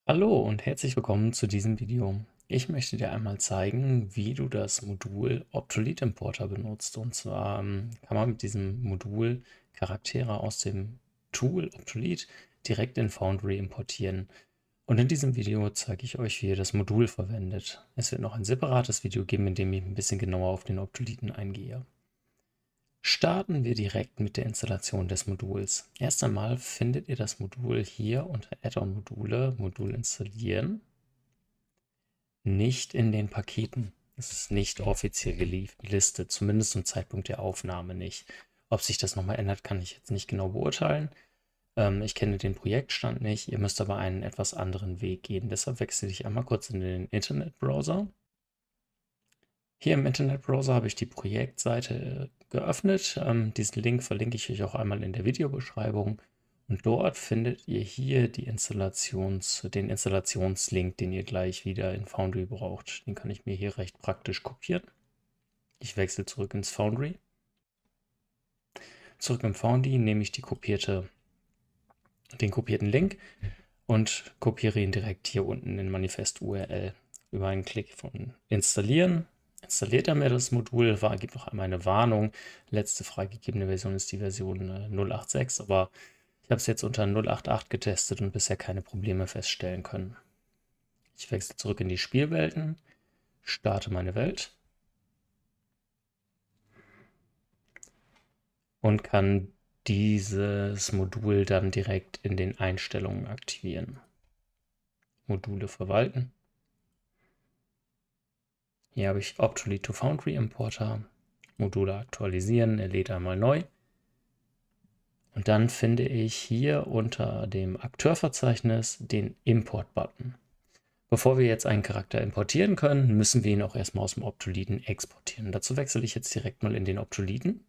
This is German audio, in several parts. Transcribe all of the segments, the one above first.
Hallo und herzlich willkommen zu diesem Video. Ich möchte dir einmal zeigen, wie du das Modul Obsolete Importer benutzt. Und zwar kann man mit diesem Modul Charaktere aus dem Tool Obsolete direkt in Foundry importieren. Und in diesem Video zeige ich euch, wie ihr das Modul verwendet. Es wird noch ein separates Video geben, in dem ich ein bisschen genauer auf den Obsoleten eingehe. Starten wir direkt mit der Installation des Moduls. Erst einmal findet ihr das Modul hier unter Add-on-Module, Modul installieren, nicht in den Paketen. Es ist nicht offiziell gelistet, zumindest zum Zeitpunkt der Aufnahme nicht. Ob sich das nochmal ändert, kann ich jetzt nicht genau beurteilen. Ich kenne den Projektstand nicht, ihr müsst aber einen etwas anderen Weg gehen. Deshalb wechsle ich einmal kurz in den Internetbrowser. Hier im Internetbrowser habe ich die Projektseite geöffnet. Diesen Link verlinke ich euch auch einmal in der Videobeschreibung. Und dort findet ihr hier den Installationslink, den ihr gleich wieder in Foundry braucht. Den kann ich mir hier recht praktisch kopieren. Ich wechsle zurück ins Foundry. Zurück im Foundry nehme ich den kopierten Link und kopiere ihn direkt hier unten in Manifest-URL. Über einen Klick von Installieren installiert er mir das Modul, gibt noch einmal eine Warnung. Letzte freigegebene Version ist die Version 0.8.6, aber ich habe es jetzt unter 0.8.8 getestet und bisher keine Probleme feststellen können. Ich wechsle zurück in die Spielwelten, starte meine Welt und kann dieses Modul dann direkt in den Einstellungen aktivieren. Module verwalten. Hier habe ich Obsolete to Foundry Importer, Module aktualisieren, er lädt einmal neu. Und dann finde ich hier unter dem Akteurverzeichnis den Import-Button. Bevor wir jetzt einen Charakter importieren können, müssen wir ihn auch erstmal aus dem Obsoleten exportieren. Dazu wechsle ich jetzt direkt mal in den Obsoleten.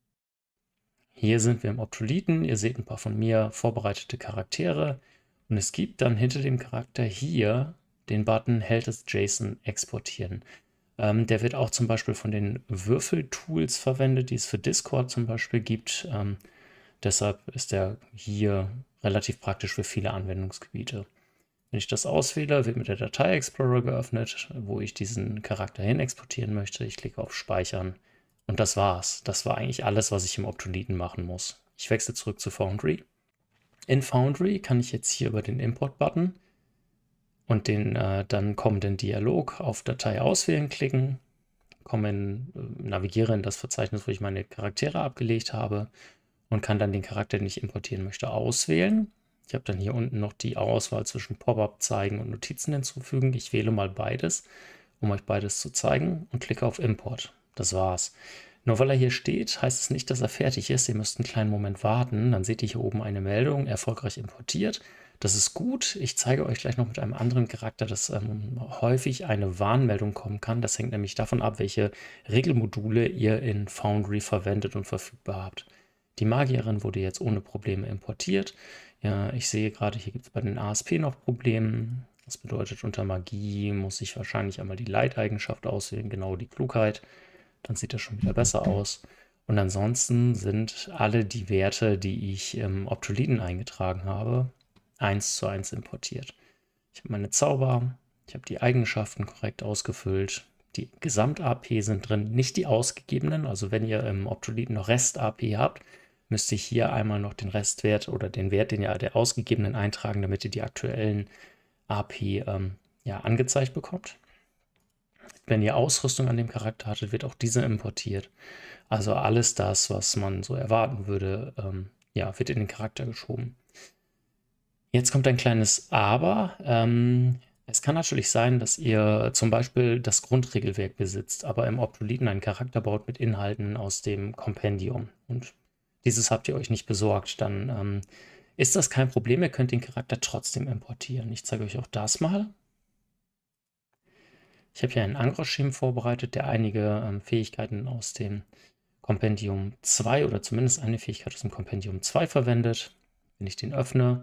Hier sind wir im Obsoleten. Ihr seht ein paar von mir vorbereitete Charaktere. Und es gibt dann hinter dem Charakter hier den Button Held as JSON exportieren. Der wird auch zum Beispiel von den Würfeltools verwendet, die es für Discord zum Beispiel gibt. Deshalb ist er hier relativ praktisch für viele Anwendungsgebiete. Wenn ich das auswähle, wird mir der Datei-Explorer geöffnet, wo ich diesen Charakter hin exportieren möchte. Ich klicke auf Speichern und das war's. Das war eigentlich alles, was ich im Obsoleten machen muss. Ich wechsle zurück zu Foundry. In Foundry kann ich jetzt hier über den Import-Button und den dann kommenden Dialog auf Datei auswählen klicken, navigiere in das Verzeichnis, wo ich meine Charaktere abgelegt habe und kann dann den Charakter, den ich importieren möchte, auswählen. Ich habe dann hier unten noch die Auswahl zwischen Pop-up zeigen und Notizen hinzufügen. Ich wähle mal beides, um euch beides zu zeigen und klicke auf Import. Das war's. Nur weil er hier steht, heißt es nicht, dass er fertig ist. Ihr müsst einen kleinen Moment warten. Dann seht ihr hier oben eine Meldung, erfolgreich importiert. Das ist gut. Ich zeige euch gleich noch mit einem anderen Charakter, dass häufig eine Warnmeldung kommen kann. Das hängt nämlich davon ab, welche Regelmodule ihr in Foundry verwendet und verfügbar habt. Die Magierin wurde jetzt ohne Probleme importiert. Ja, ich sehe gerade, hier gibt es bei den ASP noch Probleme. Das bedeutet, unter Magie muss ich wahrscheinlich einmal die Leiteigenschaft auswählen, genau die Klugheit. Dann sieht das schon wieder besser aus. Und ansonsten sind alle die Werte, die ich im Obsoleten eingetragen habe, 1:1 importiert. Ich habe meine Zauber, ich habe die Eigenschaften korrekt ausgefüllt. Die Gesamt-AP sind drin, nicht die ausgegebenen. Also wenn ihr im Obsoleten noch Rest-AP habt, müsst ihr hier einmal noch den Restwert oder den Wert, den ihr der ausgegebenen eintragen, damit ihr die aktuellen AP angezeigt bekommt. Wenn ihr Ausrüstung an dem Charakter hattet, wird auch diese importiert. Also alles das, was man so erwarten würde, wird in den Charakter geschoben. Jetzt kommt ein kleines Aber. Es kann natürlich sein, dass ihr zum Beispiel das Grundregelwerk besitzt, aber im Obsoleten einen Charakter baut mit Inhalten aus dem Kompendium. Und dieses habt ihr euch nicht besorgt. Dann ist das kein Problem. Ihr könnt den Charakter trotzdem importieren. Ich zeige euch auch das mal. Ich habe hier einen Angriffsschirm vorbereitet, der einige Fähigkeiten aus dem Kompendium 2 oder zumindest eine Fähigkeit aus dem Kompendium 2 verwendet. Wenn ich den öffne,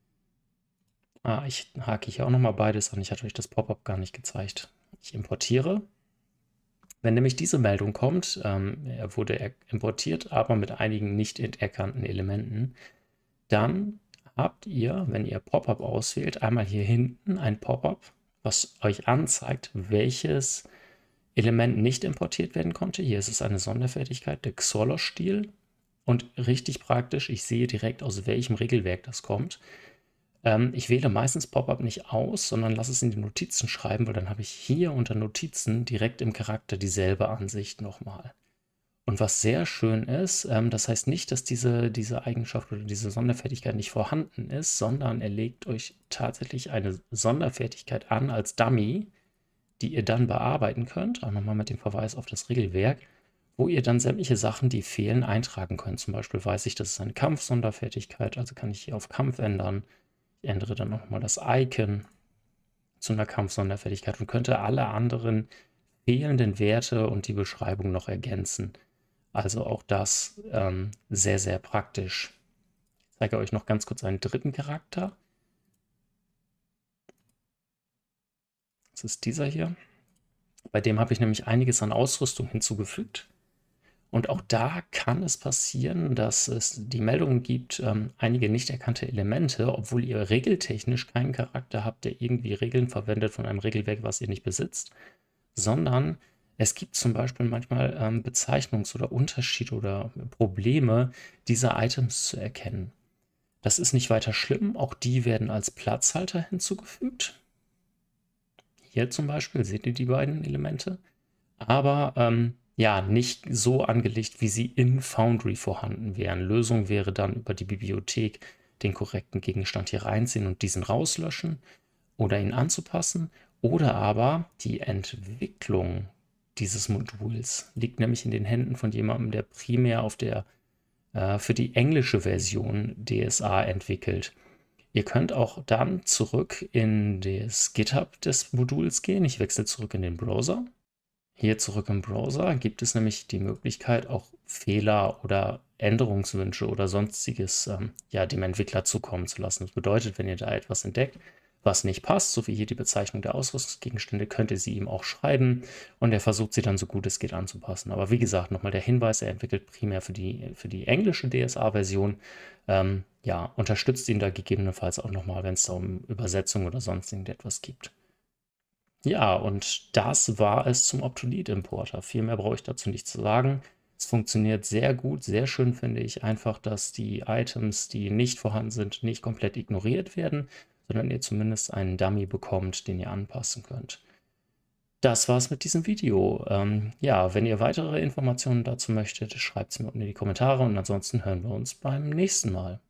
ich hake hier auch nochmal beides an. Ich hatte euch das Pop-up gar nicht gezeigt. Ich importiere. Wenn nämlich diese Meldung kommt, er wurde importiert, aber mit einigen nicht erkannten Elementen, dann habt ihr, wenn ihr Pop-up auswählt, einmal hier hinten ein Pop-up, was euch anzeigt, welches Element nicht importiert werden konnte. Hier ist es eine Sonderfertigkeit, der Xolo-Stil. Und richtig praktisch, ich sehe direkt, aus welchem Regelwerk das kommt. Ich wähle meistens Pop-up nicht aus, sondern lasse es in die Notizen schreiben, weil dann habe ich hier unter Notizen direkt im Charakter dieselbe Ansicht nochmal. Und was sehr schön ist, das heißt nicht, dass diese Eigenschaft oder diese Sonderfertigkeit nicht vorhanden ist, sondern er legt euch tatsächlich eine Sonderfertigkeit an als Dummy, die ihr dann bearbeiten könnt, auch nochmal mit dem Verweis auf das Regelwerk, wo ihr dann sämtliche Sachen, die fehlen, eintragen könnt. Zum Beispiel weiß ich, das ist eine Kampfsonderfertigkeit, also kann ich hier auf Kampf ändern. Ich ändere dann nochmal das Icon zu einer Kampfsonderfertigkeit und könnte alle anderen fehlenden Werte und die Beschreibung noch ergänzen. Also auch das sehr, sehr praktisch. Ich zeige euch noch ganz kurz einen dritten Charakter. Das ist dieser hier. Bei dem habe ich nämlich einiges an Ausrüstung hinzugefügt. Und auch da kann es passieren, dass es die Meldungen gibt, einige nicht erkannte Elemente, obwohl ihr regeltechnisch keinen Charakter habt, der irgendwie Regeln verwendet von einem Regelwerk, was ihr nicht besitzt, sondern es gibt zum Beispiel manchmal Bezeichnungs- oder Unterschiede oder Probleme dieser Items zu erkennen. Das ist nicht weiter schlimm, auch die werden als Platzhalter hinzugefügt. Hier zum Beispiel seht ihr die beiden Elemente, aber ja, nicht so angelegt, wie sie in Foundry vorhanden wären. Lösung wäre dann über die Bibliothek den korrekten Gegenstand hier reinziehen und diesen rauslöschen oder ihn anzupassen. Oder aber die Entwicklung dieses Moduls liegt nämlich in den Händen von jemandem, der primär auf der für die englische Version DSA entwickelt. Ihr könnt auch dann zurück in das GitHub des Moduls gehen. Ich wechsle zurück in den Browser. Hier zurück im Browser gibt es nämlich die Möglichkeit, auch Fehler oder Änderungswünsche oder sonstiges ja, dem Entwickler zukommen zu lassen. Das bedeutet, wenn ihr da etwas entdeckt, was nicht passt, so wie hier die Bezeichnung der Ausrüstungsgegenstände, könnt ihr sie ihm auch schreiben und er versucht sie dann so gut es geht anzupassen. Aber wie gesagt, nochmal der Hinweis, er entwickelt primär für die englische DSA-Version. Ja, unterstützt ihn da gegebenenfalls auch nochmal, wenn es da um Übersetzung oder sonst irgendetwas geht. Ja, und das war es zum Optolit-Importer. Viel mehr brauche ich dazu nicht zu sagen. Es funktioniert sehr gut, sehr schön finde ich einfach, dass die Items, die nicht vorhanden sind, nicht komplett ignoriert werden, sondern ihr zumindest einen Dummy bekommt, den ihr anpassen könnt. Das war's mit diesem Video. Ja, wenn ihr weitere Informationen dazu möchtet, schreibt es mir unten in die Kommentare und ansonsten hören wir uns beim nächsten Mal.